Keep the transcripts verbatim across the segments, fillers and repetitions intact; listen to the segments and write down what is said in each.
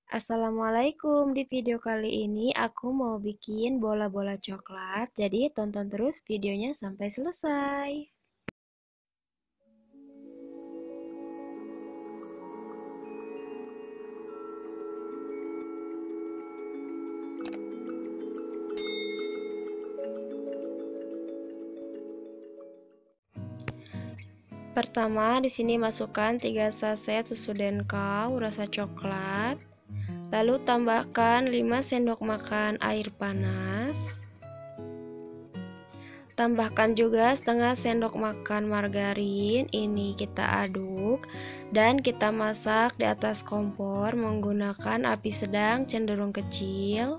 Assalamualaikum, di video kali ini aku mau bikin bola-bola coklat, jadi tonton terus videonya sampai selesai. Pertama, di sini masukkan tiga saset susu Denkau rasa coklat. Lalu tambahkan lima sendok makan air panas. Tambahkan juga setengah sendok makan margarin. Ini kita aduk dan kita masak di atas kompor menggunakan api sedang cenderung kecil.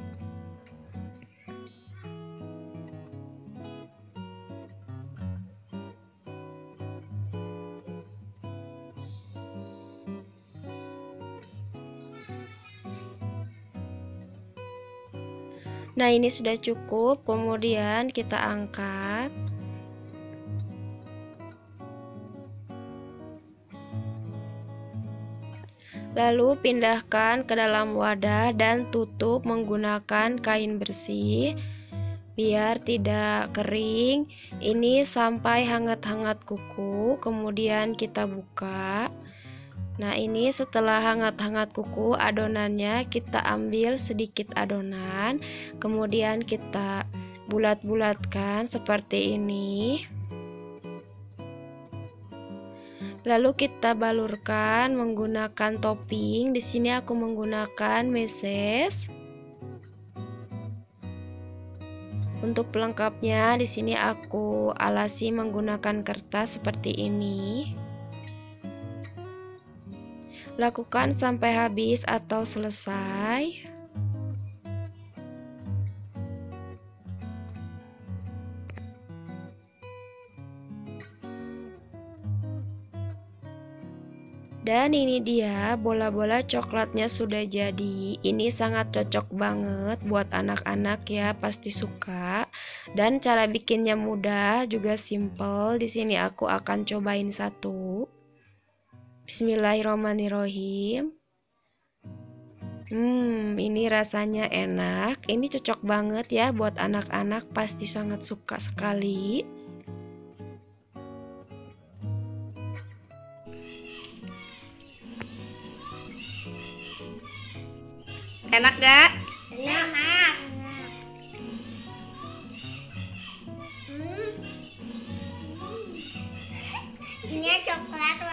Nah, ini sudah cukup, kemudian kita angkat. Lalu pindahkan ke dalam wadah dan tutup menggunakan kain bersih biar tidak kering. Ini sampai hangat-hangat kuku, kemudian kita buka. Nah, ini setelah hangat-hangat kuku adonannya, kita ambil sedikit adonan, kemudian kita bulat-bulatkan seperti ini. Lalu kita balurkan menggunakan topping. Di sini aku menggunakan meses. Untuk pelengkapnya, di sini aku alasi menggunakan kertas seperti ini. Lakukan sampai habis atau selesai. Dan ini dia bola-bola coklatnya sudah jadi. Ini sangat cocok banget buat anak-anak ya, pasti suka. Dan cara bikinnya mudah, juga simple. Di sini aku akan cobain satu. Bismillahirrahmanirrahim. Hmm, ini rasanya enak. Ini cocok banget ya buat anak-anak, pasti sangat suka sekali. Enak gak? Enak. Hmm. Ini coklat